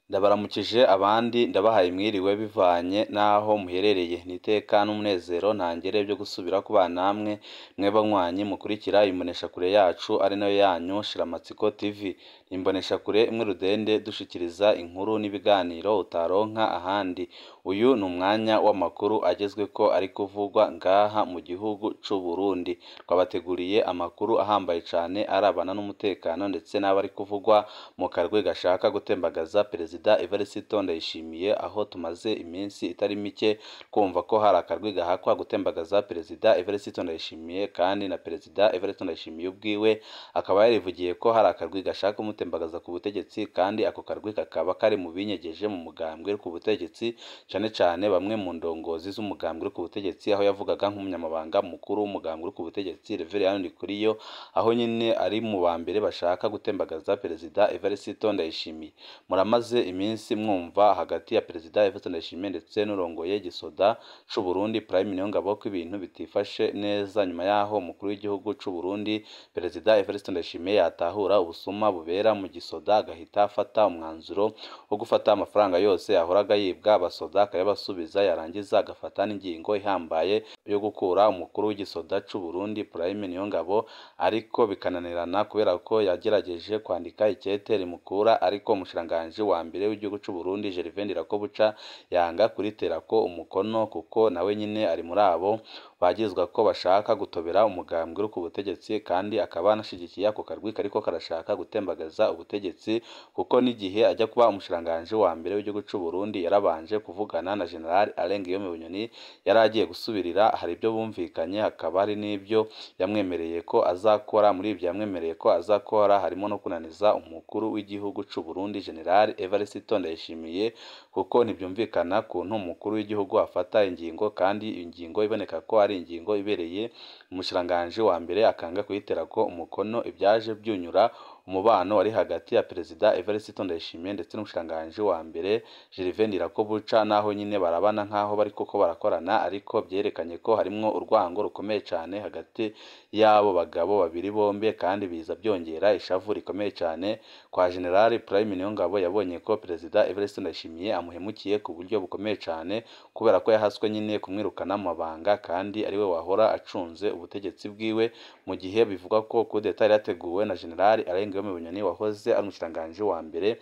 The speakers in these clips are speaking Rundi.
Ndabaramukije abandi ndabahaye mwiriwe bivanye naho muherereye niteka n'umunezero ntangere byo gusubira kubana namwe mwe banywanyi mukurikira imbonesha kure yacu ari nayo yanyu Shiramatsiko TV imbonesha kure imwe rudende dushikiriza inkuru n'ibiganiro utaronka ahandi uyu ni umwanya w'amakuru agezwe ko ari kuvugwa ngaha mu gihugu c'u Burundi twabateguriye amakuru ahambaye cyane arabana n'umutekano ndetse n'abari kuvugwa mu karwe gashaka gutembagaza Perezida Evariste Ndayishimiye aho tumaze iminsi itari mike kumva ko hari akarwi gahakwa gutembagaza Perezida Evariste Ndayishimiye kandi na Perezida Evariste Ndayishimiye ubwiwe akaba yarivugiye ko hari akarwi gashaka kumutembagaza ku butegetsi kandi ako karwi kakaba kari mu binyegeje mu mugambwe ku butegetsi cyane cyane bamwe mu ndongozi z'umugambwe ku butegetsi aho yavugaga nk'umunyamabanga mukuru w'umugambwe ku butegetsi Reverend Ndikuriyo aho nyine ari mu bambere bashaka gutembagaza Perezida Evariste Ndayishimiye muramaze iminsi mwumva hagati ya Perezida Evariste Ndayishimiye ndetse n'urongoye gisoda c'u Burundi Prime Niyongabo ko ibintu bitifashe neza nyuma yaho umukuru w'igihugu c'u Burundi Perezida Evariste Ndayishimiye yatahura ubusuma bubera mu gisoda agahita afata umwanzuro wo gufata amafaranga yose yahoraga yibwa abasoda akayabasubiza yarangiza agafata n'ingingo ihambaye yo gukura umukuru w'igisoda c'u Burundi Prime Niyongabo ariko bikananirana kubera ko yagerageje kwandika ikete rimukura ariko umushiranganje wa mbere w'igihugu c'u Burundi Gervais Rakobuca yanga kuritera ko umukono kuko nawe nyine ari muri abo bagizwa ko bashaka gutobera umugambwe ku butegetsi kandi akaba anashigikiye ako karwi kariko karashaka gutembagaza ubutegetsi kuko n'igihe ajya kuba umushiranganje wa mbere w'igihugu c'u Burundi yarabanje kuvugana na General Alengiyome Bunyoni yaragiye gusubirira hari ibyo bumvikanye hakaba hari n'ibyo yamwemereye ko azakora muri ibyo yamwemereye ko azakora harimo no kunaniza umukuru w'igihugu c'u Burundi General Evariste Ndayishimiye kuko ntibyumvikana kuntu umukuru w'igihugu afata ingingo kandi ingingo iboneka ko ari ingingo ibereye umushiranganje wa mbere akanga kuyitera ko umukono ibyaje byunyura umubano wari hagati ya Perezida Evariste Ndayishimiye ndetse n'umushiranganje wa mbere Gervais Rakobuca naho nyine barabana nkaho bari koko barakorana ariko byerekanye ko harimo urwango rukomeye cyane hagati yabo bagabo babiri bombe kandi biza byongera ishavu rikomeye cyane kwa General Prime Niyongabo yabonye ko Perezida Evariste Ndayishimiye amuhemukiye ku buryo bukomeye cyane kubera ko yahaswe nyine kumwirukana mu mabanga kandi ariwe wahora acunze ubutegetsi bwiwe mu gihe bivuga ko coup d'etat yarateguwe na General Alengiyome Bunyoni wahoze ari umushiranganje wa mbere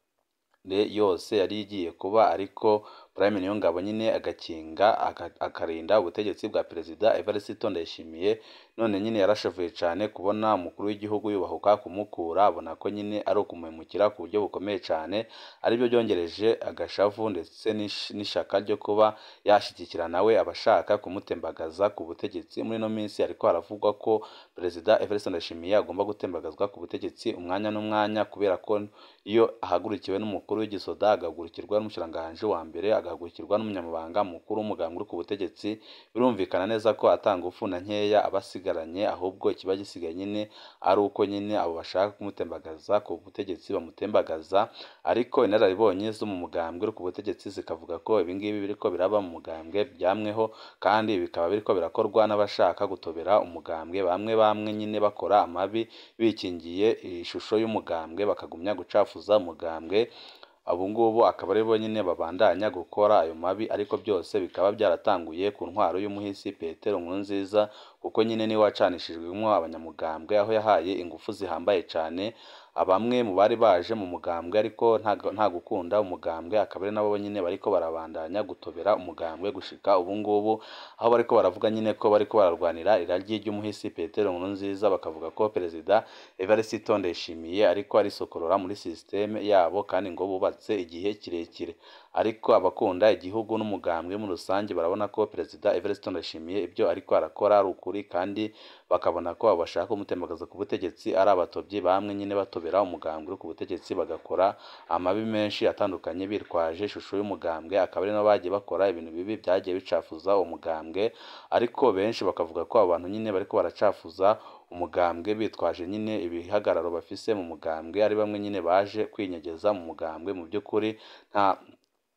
yose yari igiye kuba ariko Prime Niyongabo nyine agakinga akarinda ubutegetsi bwa Perezida Evariste Ndayishimiye none nyine yarashavuye cyane kubona umukuru w'igihugu yubahuka kumukura abona ko nyine ari ukumuhemukira ku buryo bukomeye cyane aribyo byongereje agashavu ndetse n'ishaka ryo kuba yashyigikira nawe abashaka kumutembagaza ku butegetsi muri no minsi ariko haravugwa ko Perezida Evariste Ndayishimiye agomba gutembagazwa ku butegetsi umwanya n'umwanya kubera ko iyo ahagurikiwe n'umukuru w'igisoda agahagurikirwa n'umushiranganje wa mbere agahagurikirwa n'umunyamabanga mukuru w'umugambwe ku butegetsi birumvikana neza ko atanga ufu na nkeya abasigaranye ahubwo ikiba gisigaye nyine ari uko nyine abo bashaka kumutembagaza ku butegetsi bamutembagaza ariko inararibonye zo mu mugambwe ku butegetsi zikavuga ko ibingibi biriko biraba mu mugambwe byamweho kandi bikaba biriko birakorwa n'abashaka gutobera umugambwe bamwe nyine bakora amabi bikingiye ishusho y'umugambwe bakagumya gucafuza umugambwe abo ngubo akaba ari bo nyine babandanya gukora ayo mabi ariko byose bikaba byaratanguye ku ntwaro y'umuhisi Petero Nkurunziza kuko nyine ni wacanishijwemo abanyamugambwe aho yahaye ingufu zihambaye cyane abamwe mu bari baje mu mugambwe ariko nta gukunda umugambwe akaba ari nabo nyine bariko barabandanya gutobera umugambwe gushika ubu ngubu aho bariko baravuga nyine ko bariko bararwanira iraryi ry'umuhisi Petero Nkurunziza bakavuga ko Perezida Evariste Ndayishimiye ariko ari sokorora muri systeme yabo kandi ngo bubatse igihe kirekire ariko abakunda igihugu n'umugambwe mu rusange barabona ko Perezida Evariste Ndayishimiye ibyo ariko arakora ari ukuri kandi bakabona ko abashaka kumutembagaza ku butegetsi ari abatobyi bamwe nyine batobera umugambwe ku butegetsi bagakora amabi menshi atandukanye bitwaje ishusho y'umugambwe akaba ari nabo bagiye bakora ibintu bibi byagiye bicafuza uwo mugambwe ariko benshi bakavuga ko abantu nyine bariko baracafuza umugambwe bitwaje nyine ibihagararo bafise mu mugambwe ari bamwe nyine baje kwinyegeza mu mugambwe mu by'ukuri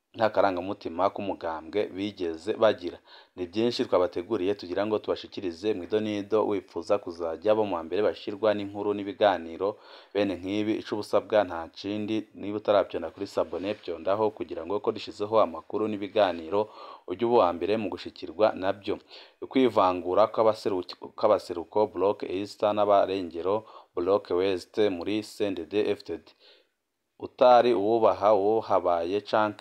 nta karangamutima k'umugambwe bigeze bagira. Ni byinshi twabateguriye tugira ngo tubashikirize mu idonido, wifuza kuzajya bo mu mbere bashirwa n'inkuru n'ibiganiro bene nk'ibi. Ico ubusabwa nta kindi, niba utarabyonda kuri sabone byondaho kugira ngo ko dishizeho amakuru n'ibiganiro ujye uba uwa mbere mu gushikirwa nabyo. Kwivangura kw'abaseruko bloc East n'abarengero bloc West muri CNDD-FDD utari uwubaha habaye canke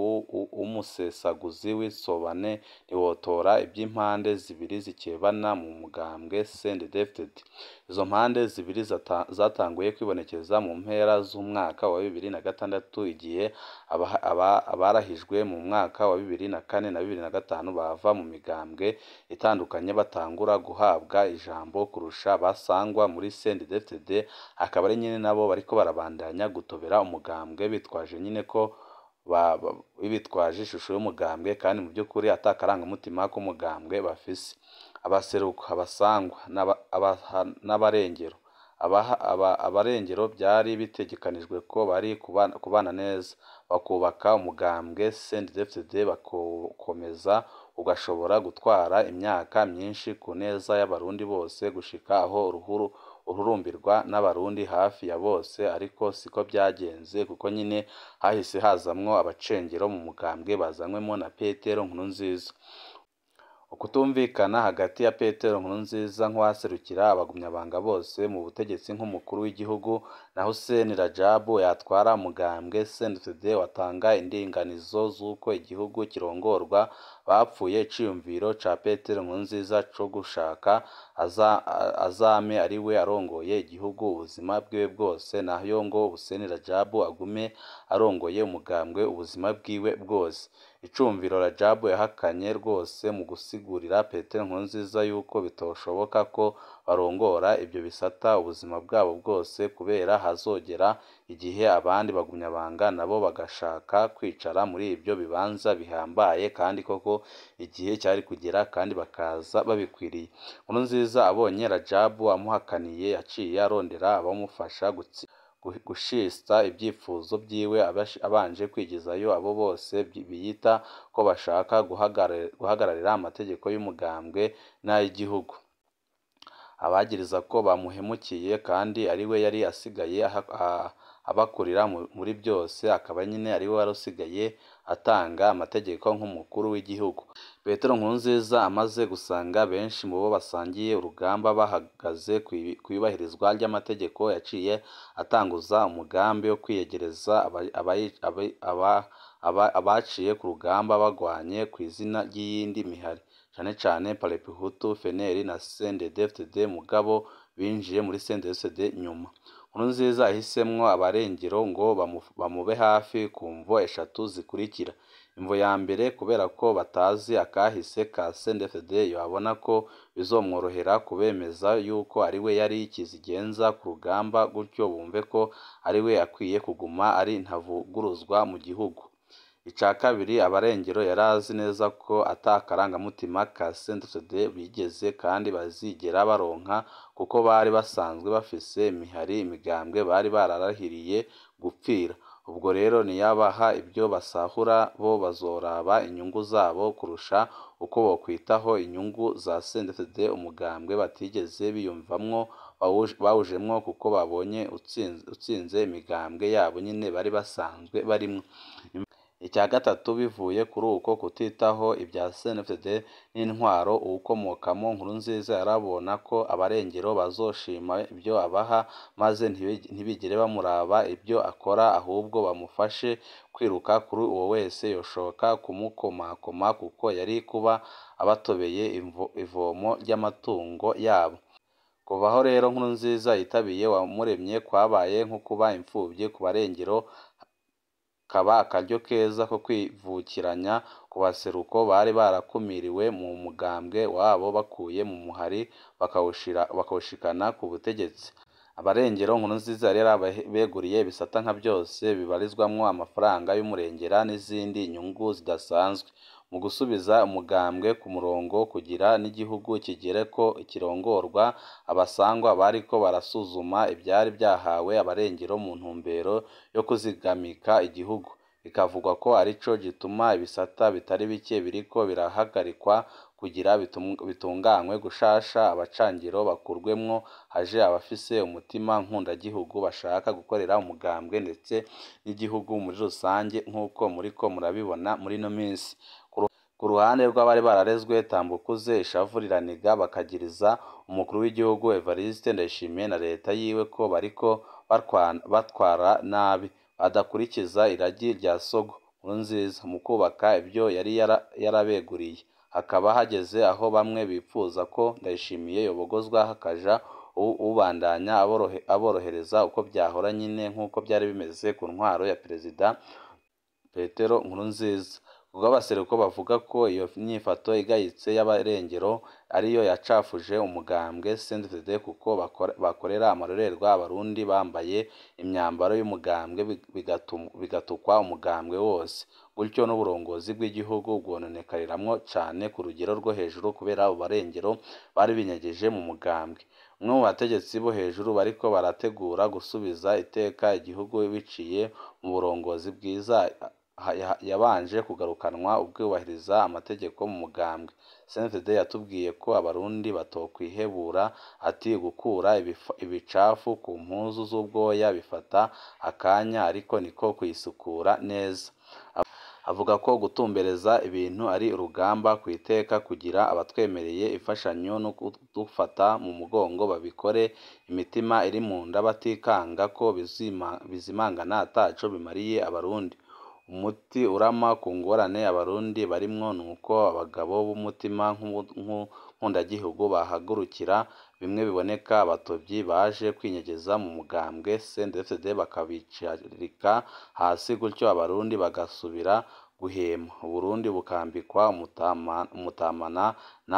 umusesaguzi w'isobane ntiwotora iby'impande zibiri zikebana mu mugambwe CNDD-FDD. Izo mpande zibiri zatanguye kwibonekeza mu mpera z'umwaka wa 2006 igihe abarahijwe mu mwaka wa 2004 na 2005 bava mu migambwe itandukanye batangura guhabwa ijambo kurusha basangwa muri CNDD-FDD, akaba ari nyine nabo bariko barabandanya gutobera umugambwe bitwaje nyine ko bitwaje ishusho y'umugambwe kandi mu by'ukuri atakarangamutima k'umugambwe bafise. Abaseruko, abasangwa n'abarengero abarengero byari bitegekanijwe ko bari kubana neza bakubaka umugambwe CNDD-FDD bakomeza ugashobora gutwara imyaka myinshi ku neza y'abarundi bose gushika aho ururumbirwa n'abarundi hafi ya bose, ariko siko byagenze kuko nyine hahise hazamwo abacengero mu mugambwe bazanywemo na Petero Nkurunziza. Ukutumvikana hagati ya Petero Nkurunziza nk'uwaserukira abagumyabanga bose mu butegetsi nk'umukuru w'igihugu na Hussein Rajabu yatwara umugambwe CNDD watanga indinganizo z'uko igihugu kirongorwa bapfuye iciyumviro ca Petero Nkurunziza co gushaka azame ari we arongoye igihugu ubuzima bwiwe bwose, naho ngo Hussein Rajabu agume arongoye umugambwe ubuzima bwiwe bwose. Icumviro Rajabu yahakanye rwose mu gusigurira Petero Nkurunziza yuko bitoshoboka ko barongora ibyo bisata ubuzima bwabo bwose kubera hazogera igihe abandi bagumyabanga nabo bagashaka kwicara muri ibyo bibanza bihambaye kandi koko igihe cyari kugera kandi bakaza babikwiriye. Nkurunziza abonye Rajabu amuhakaniye yaciye arondera abamufasha gushista ibyifuzo byiwe abanje kwigizayo abo bose biyita ko bashaka guhagararira amategeko y'umugambwe n'ay'igihugu, abagiriza ko bamuhemukiye kandi ari we yari asigaye abakurira muri byose, akaba nyine ari we wari usigaye atanga amategeko nk'umukuru w'igihugu. Petero Nkurunziza amaze gusanga benshi mu bo basangiye urugamba bahagaze ku ibahirizwa ry'amategeko, yaciye atanguza umugambi wo kwiyegereza abaciye ku rugamba bagwanye ku izina ry'iyindi mihari cyane cyane Parpehutu, FNL na CNDD-FDD mugabo binjiye muri CNDD-FDD nyuma. Nkurunziza ahisemwo abarengero ngo bamube hafi ku mvo eshatu zikurikira. Imvo ya mbere kubera ko batazi akahise ka CNDD-FDD yabona ko bizomworohera kubemeza yuko ari we yari ikizigenza ku rugamba, gutyo bumve ko ari we akwiye kuguma ari ntavuguruzwa mu gihugu. Ica kabiri, abarengero yarazi neza ko atakarangamutima ka CNDD-FDD bigeze kandi bazigera baronka kuko bari basanzwe bafise imigambwe bari bararahiriye gupfira. Ubwo rero niyabaha ibyo basahura bo bazoraba inyungu zabo kurusha uko bokwitaho inyungu za CNDD-FDD, umugambwe batigeze biyumvamwo bawujemwo kuko babonye utsinze imigambwe yabo nyine bari basanzwe barimwo. Icya gatatu, bivuye kuri uko kutitaho ibya CNDD-FDD n'intwaro uwukomokamo, Nkurunziza yarabona ko abarengero bazoshima ibyo abaha maze ntibigire bamuraba ibyo akora, ahubwo bamufashe kwiruka kuri uwo wese yoshoka kumukomakoma kuko yari kuba abatobeye ivomo ry'amatungo yabo. Kuvaho rero Nkurunziza yitabiye wamuremye kwabaye nko kuba imfubyi ku barengero, kaba akaryo keza ko kwivukiranya ku baseruko bari barakumiriwe mu mugambwe wabo bakuye mu muhari bakawushikana ku butegetsi. Abarengero Nkurunziza yari yarabeguriye ibisata nka byose bibarizwamwo amafaranga y'umurengera n'izindi nyungu zidasanzwe mu gusubiza umugambwe ku murongo kugira n'igihugu kigere ko kirongorwa. Abasangwa bariko barasuzuma ibyari byahawe abarengero mu ntumbero yo kuzigamika igihugu, bikavugwa ko arico gituma ibisata bitari bike biriko birahagarikwa kugira bitunganywe gushasha abacangiro bakurwemwo haje abafise umutima nkundagihugu bashaka gukorera umugambwe ndetse n'igihugu muri rusange nk'uko muriko murabibona muri no minsi. Ku ruhande rw'abari bararezwe tambukuze ishavu riraniga bakagiriza umukuru w'igihugu Evariste Ndayishimiye na leta yiwe ko bariko batwara nabi badakurikiza iragi rya Sogo Nkurunziza mu kubaka ibyo yari yarabeguriye. Hakaba hageze aho bamwe bipfuza ko Ndayishimiye yobogozwa hakaja ubandanya aborohereza uko byahora nyine nk'uko byari bimeze ku ntwaro ya Perezida Petero Nkurunziza. Ubwo abaseruko bavuga ko iyo myifato igayitse y'abarengero ariyo yacafuje umugambwe CNDD kuko bakorera amarorerwa abarundi bambaye imyambaro y'umugambwe bigatukwa umugambwe wose, gutyo n'uburongozi bw'igihugu bwononekariramwo cane ku rugero rwo hejuru kubera abo barengero bari binyegeje mu mugambwe. Umwe mu bategetsi bo hejuru bariko barategura gusubiza iteka igihugu biciye mu burongozi bwiza yabanje kugarukanwa ubwubahiriza amategeko mu mugambwe. CNDD yatubwiye ko abarundi batokwihebura ati gukura ibicafu ku mpuzu z'ubwoya bifata akanya ariko niko kuyisukura neza. Avuga ko gutumbereza ibintu ari urugamba ku iteka kugira abatwemereye imfashanyo no kudufata mu mugongo babikore imitima iri mu nda batikanga ko bizimangana ataco bimariye abarundi. Umuti urama ku ngorane abarundi barimwo nuko abagabo b'umutima nkundagihugu bahagurukira bimwe biboneka abatovyi baje kwinyegeza mu mugambwe CNDD bakabicarika hasi gutyo abarundi bagasubira guhema, Uburundi bukambikwa umutamana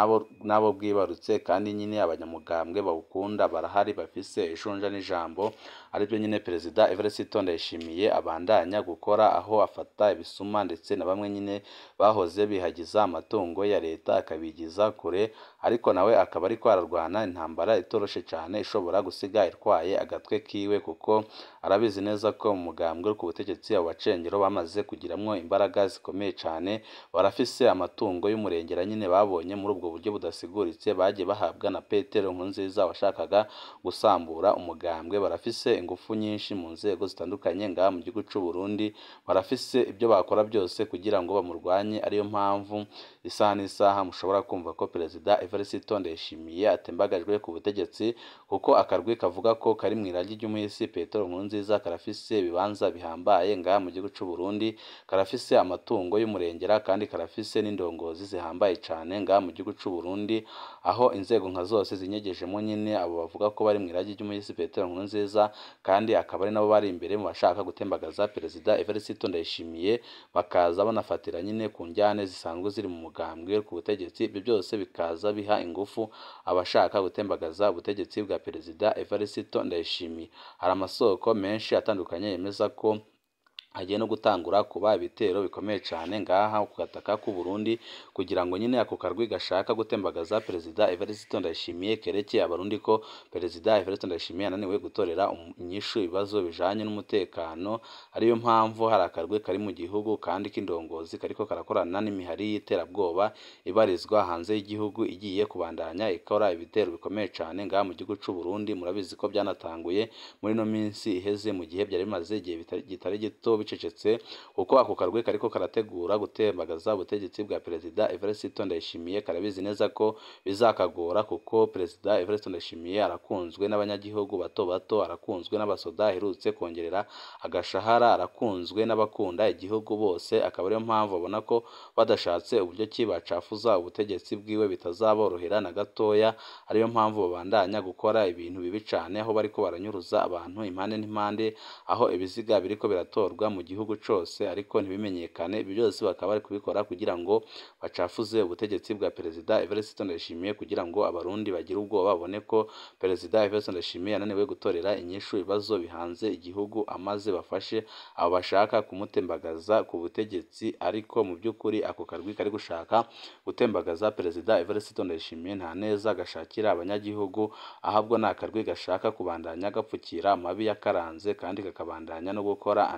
nabo bwibarutse kandi nyine abanyamugambwe bawukunda barahari bafise ishonja n'ijambo aribyo nyine Perezida Evariste Ndayishimiye abandanya gukora aho afata ibisuma ndetse na bamwe nyine bahoze bihagiza amatungo ya leta akabigiza kure, ariko nawe akaba ariko ararwana intambara itoroshe cyane ishobora gusiga itwaye agatwe kiwe kuko arabizi neza ko mu mugambwe ku butegetsi abo bacengero bamaze kugiramwo imbaraga zikomeye cyane, barafise amatungo y'umurengera nyine babonye muri ubwo buryo budasiguritse bagiye bahabwa na Petero Nkurunziza washakaga gusambura umugambwe. Barafise ingufu nyinshi mu nzego zitandukanye ngaha mu gihugu cy'u Burundi, barafise ibyo bakora byose kugira ngo bamurwanye, ariyo mpamvu isaha n'isaha mushobora kumva ko Perezida Evariste Ndayishimiye atembagajwe ku butegetsi kuko akarwi kavuga ko kari mu iragi ry'umuhisi Petero Nkurunziza karafise ibibanza bihambaye ngaha mu gihugu cy'u Burundi, karafise amatungo y'umurengera kandi karafise n'indongozi zihambaye cyane ngaha mu gihugu cy'u Burundi, aho inzego nka zose zinyegejemo nyine abo bavuga ko bari mu iragi ry'umuhisi Petero Nkurunziza kandi akaba ari nabo bari imbere mu bashaka gutembagaza Perezida Evariste Ndayishimiye, bakaza banafatira nyine ku njyane zisanzwe ziri mu mugambwe ku butegetsi. Ibyo byose bikaza biha ingufu abashaka gutembagaza ubutegetsi bwa Perezida Evariste Ndayishimiye. Hari amasoko menshi atandukanye yemeza ko hagiye no gutangura kuba ibitero bikomeye cyane ngaha ku gataka k'u Burundi kugira ngo nyine ako karwi gashaka gutembagaza Perezida Evariste Ndayishimiye kereke abarundi ko Perezida Evariste Ndayishimiye ananiwe gutorera inyishu ibibazo bijanye n'umutekano, ariyo mpamvu hari akarwi kari mu gihugu kandi k'indongozi kariko karakorana n'imihari y'iterabwoba ibarizwa hanze y'igihugu igiye kubandanya ikora ibitero bikomeye cyane ngaha mu gihugu cy'u Burundi. Murabizi ko byanatanguye muri no minsi iheze mu gihe byari bimaze igihe gitari gito bicecetse kuko ako karwi kariko karategura gutembagaza ubutegetsi bwa Perezida Evariste Ndayishimiye. Karabizi neza ko bizakagora kuko Perezida Evariste Ndayishimiye arakunzwe n'abanyagihugu bato bato, arakunzwe n'abasoda aherutse kongerera agashahara, arakunzwe n'abakunda igihugu bose, akaba ariyo mpamvu abona ko badashatse uburyo ki bacafuza ubutegetsi bwiwe bitazaborohera na gatoya, ariyo mpamvu babandanya gukora ibintu bibi cyane aho bariko baranyuruza abantu impande n'impande, aho ibiziga biriko biratorwa mu gihugu cyose ariko ntibimenyekane. Ibi byose bakaba bari kubikora kugira ngo bacafuze ubutegetsi bwa Perezida Evariste Ndayishimiye kugira ngo abarundi bagire ubwoba babone ko Perezida Evariste Ndayishimiye yananiwe gutorera inyishu ibibazo bihanze igihugu, amaze bafashe abo bashaka kumutembagaza ku butegetsi. Ariko mu by'ukuri ako karwi kari gushaka gutembagaza Perezida Evariste Ndayishimiye nta neza gashakira abanyagihugu, ahabwo ni akarwi gashaka kubandanya gapfukira amabi yakaranze kandi kakabandanya no gukora andi mabi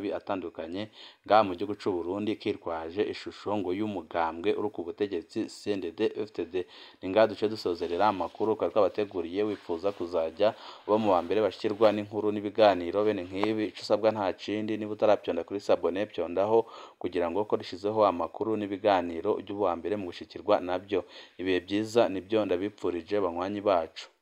mabi atandukanye ngaha mu gihugu c'u Burundi kitwaje ishusho ngo y'umugambwe uri ku butegetsi CNDD FDD. Ni ngaha duce dusozerera amakuru twari twabateguriye. Wifuza kuzajya uba mu wa mbere bashikirwa n'inkuru n'ibiganiro bene nk'ibi, ico usabwa nta kindi, niba utaravyonda kuri sabone vyondaho kugira ngo ko dushizeho amakuru n'ibiganiro ujye uba uwa mbere mu gushikirwa navyo. Ibihe byiza nibyo ndabipfurije banywanyi bacu.